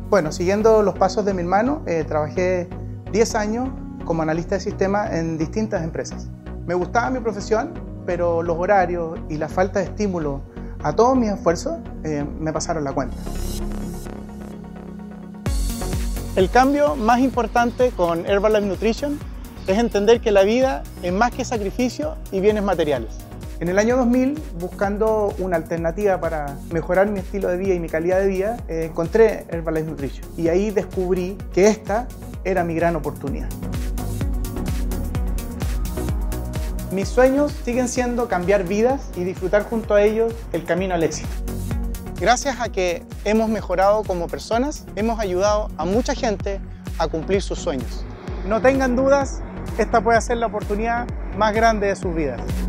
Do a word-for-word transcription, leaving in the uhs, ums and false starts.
Bueno, siguiendo los pasos de mi hermano, eh, trabajé diez años como analista de sistemas en distintas empresas. Me gustaba mi profesión, pero los horarios y la falta de estímulo a todos mis esfuerzos eh, me pasaron la cuenta. El cambio más importante con Herbalife Nutrition es entender que la vida es más que sacrificio y bienes materiales. En el año dos mil, buscando una alternativa para mejorar mi estilo de vida y mi calidad de vida, eh, encontré Herbalife Nutrition y ahí descubrí que esta era mi gran oportunidad. Mis sueños siguen siendo cambiar vidas y disfrutar junto a ellos el camino al éxito. Gracias a que hemos mejorado como personas, hemos ayudado a mucha gente a cumplir sus sueños. No tengan dudas, esta puede ser la oportunidad más grande de sus vidas.